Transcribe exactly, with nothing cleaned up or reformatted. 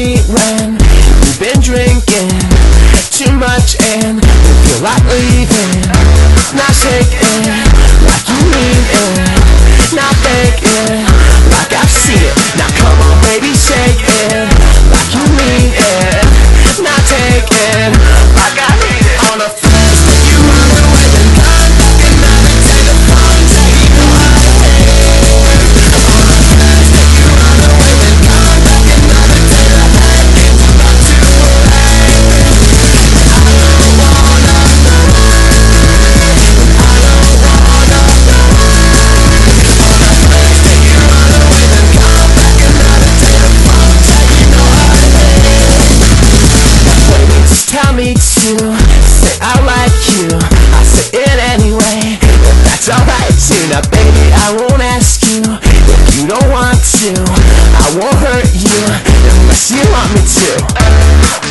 me when you've been drinking too much and you feel like leaving. Not shaking like you mean it, not faking like I've seen it. Now come on baby, shake it like you mean it, not taking like I hate it. On a first that you run away, then come back another day. The phone say you know how to hate it. On a first that you run away, then come back another day. The head gets about too late. I don't wanna know, I don't wanna know. On a first that you run away, then come back another day. The phone say you know how to hate it. Baby, just tell me to say I like you. I say it anyway, if that's alright too. Now baby, I won't ask you if you don't want to. I won't hurt you unless you want me to.